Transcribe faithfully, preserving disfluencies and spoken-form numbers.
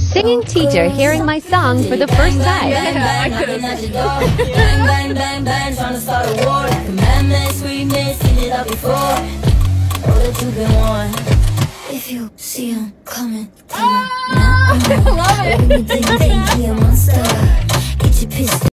singing teacher hearing my song for the first time. Bang, bang, bang, bang, trying to start a war. Commandments, remix, seen it up before. Know that you've been warned. If you see him coming, tell him not. Love it. Think he a monster. Get your pistol.